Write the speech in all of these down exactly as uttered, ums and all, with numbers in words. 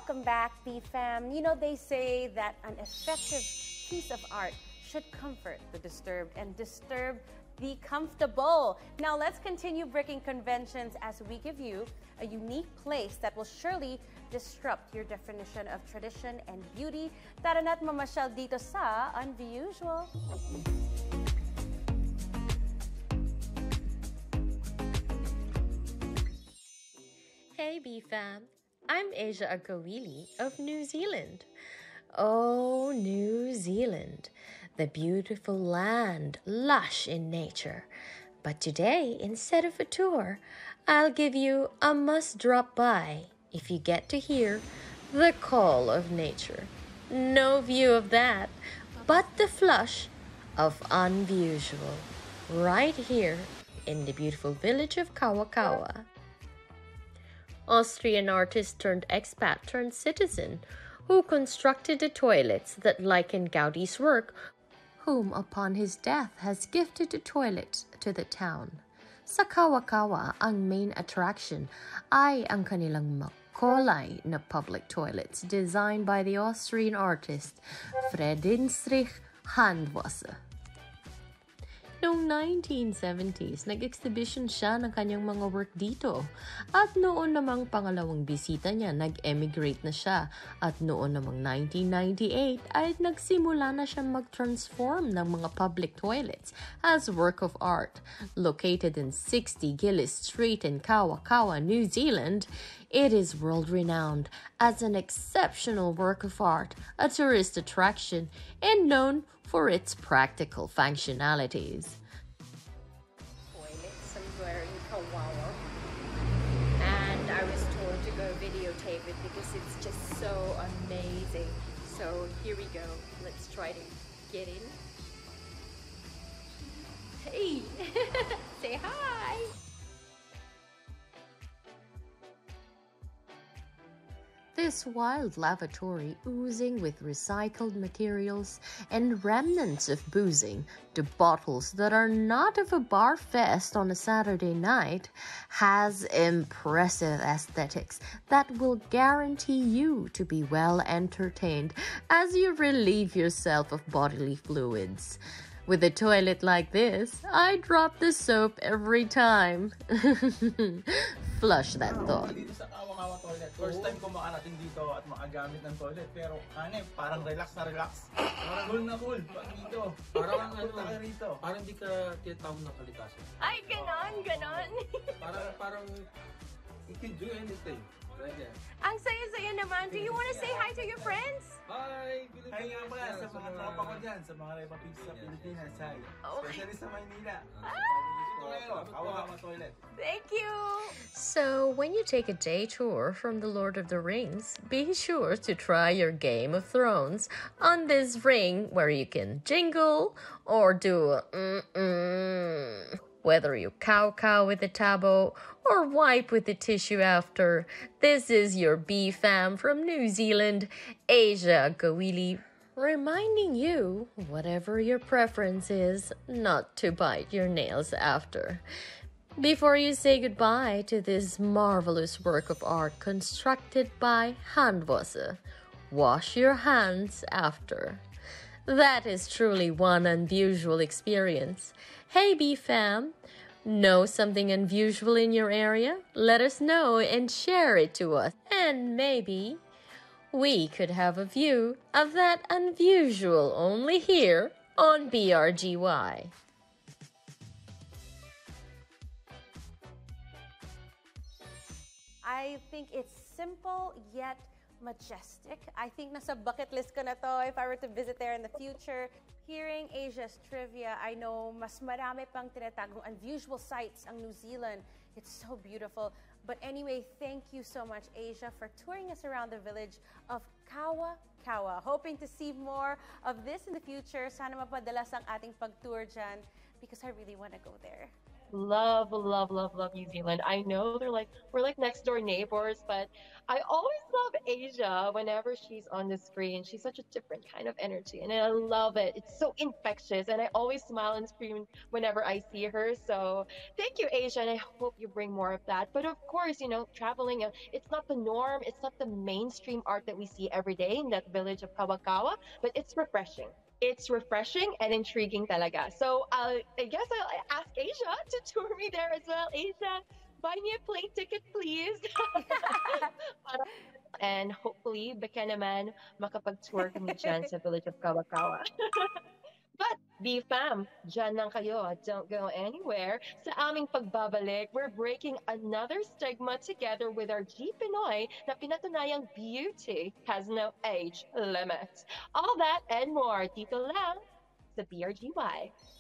welcome back, B Fam. You know, they say that an effective piece of art should comfort the disturbed and disturb the comfortable. Now, let's continue breaking conventions as we give you a unique place that will surely disrupt your definition of tradition and beauty. Tara na't mamasyal dito sa Unusual. Hey B Fam, I'm Asia Agawili of New Zealand. Oh, New Zealand, the beautiful land, lush in nature. But today, instead of a tour, I'll give you a must drop by if you get to hear the call of nature. No view of that, but the flush of unusual, right here in the beautiful village of Kawakawa. Austrian artist turned expat turned citizen who constructed the toilets that liken Gaudi's work, whom upon his death has gifted the toilet to the town. Sa Kawakawa, ang main attraction ay ang kanilang makulay na public toilets designed by the Austrian artist Friedrich Handwasser. Noong nineteen seventies, nag-exhibition siya ng kanyang mga work dito. At noon namang pangalawang bisita niya, nag-emigrate na siya. At noon namang nineteen ninety-eight, ay nagsimula na siya mag-transform ng mga public toilets as work of art. Located in sixty Gillis Street in Kawakawa, New Zealand, it is world-renowned as an exceptional work of art, a tourist attraction, and known for its practical functionalities. Toilet somewhere in Kawawa. And I was told to go videotape it because it's just so amazing. So here we go. Let's try to get in. Hey! Say hi! This wild lavatory, oozing with recycled materials and remnants of boozing, the bottles that are not of a bar fest on a Saturday night, has impressive aesthetics that will guarantee you to be well entertained as you relieve yourself of bodily fluids. With a toilet like this, I drop the soap every time. Flush that thought. Dito sa Kawakawa toilet. First time ko makarating dito at makagamit ng toilet. Pero ano parang relax na relax. Parang cool na cool. Pag dito. Parang ano, Punta rito. parang di ka tinatawag ng kalikasan. Ay, ganon, ganon. Parang, parang, you can do anything. Right there. Ang saya-saya naman. Do you want to say hi to your friends? Hi! Hi nga pala sa mga tropa ko dyan, sa mga Repapigs sa Pilipinas. Hi. Especially sa Maynila. Dito kayo, Kawakawa toilet. Thank you. So, when you take a day tour from the Lord of the Rings, be sure to try your Game of Thrones on this ring where you can jingle or do a mm-mm. Whether you cow-cow with the tabo or wipe with the tissue after, this is your B-Fam from New Zealand, Asia Agawili, reminding you, whatever your preference is, not to bite your nails after. Before you say goodbye to this marvelous work of art constructed by Handwasser, wash your hands after. That is truly one unusual experience. Hey B-Fam, know something unusual in your area? Let us know and share it to us. And maybe we could have a view of that unusual only here on B R G Y. I think it's simple yet majestic. I think nasa bucket list ko na to if I were to visit there in the future. Hearing Asia's trivia, I know mas marami pang tinatagong unusual sights ang New Zealand. It's so beautiful. But anyway, thank you so much, Asia, for touring us around the village of Kawakawa. Hoping to see more of this in the future. Sana mapadalas ang ating pag-tour dyan because I really want to go there. love, love, love, love New Zealand. I know they're like, we're like next door neighbors, but I always love Asia whenever she's on the screen. She's such a different kind of energy, and I love it. It's so infectious, and I always smile and scream whenever I see her. So thank you, Asia, and I hope you bring more of that. But of course, you know, traveling, uh, it's not the norm. It's not the mainstream art that we see every day in that village of Kawakawa, but it's refreshing. It's refreshing and intriguing talaga. So uh, I guess I'll ask Asia to tour me there as well. Asia, buy me a plane ticket, please. And hopefully, baka naman makapag-tour kami dyan sa village of Kawakawa. But B FAM, dyan lang kayo. Don't go anywhere. Sa aming pagbabalik, we're breaking another stigma together with our G Pinoy na pinatunayang beauty has no age limit. All that and more dito lang sa B R G Y.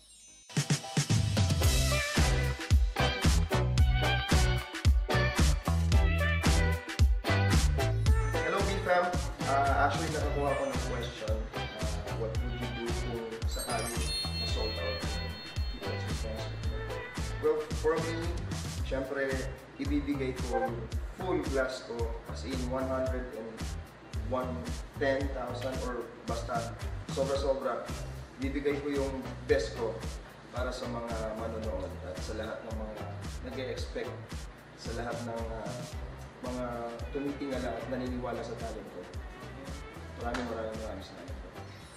Hello, B FAM. Uh, actually, nakakuha ko ng question. Uh, what would you do kung sakali na sold out? Well, for me, syempre, ibibigay ko yung full glass ko as in one hundred ten thousand or basta sobra-sobra. Bibigay ko yung best ko para sa mga manonood at sa lahat ng mga nag-e-expect, sa lahat ng uh, mga tumitingala at naniniwala sa talent ko. Maraming maraming maraming salamat po.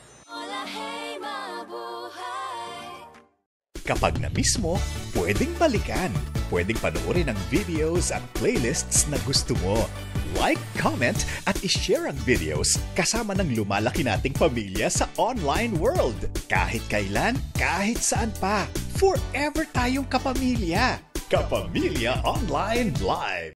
Kapag na-miss mo, pwedeng balikan. Pwedeng panoorin ang videos at playlists na gusto mo. Like, comment, at ishare ang videos kasama ng lumalaki nating pamilya sa online world. Kahit kailan, kahit saan pa. Forever tayong kapamilya. Kapamilya Online Live.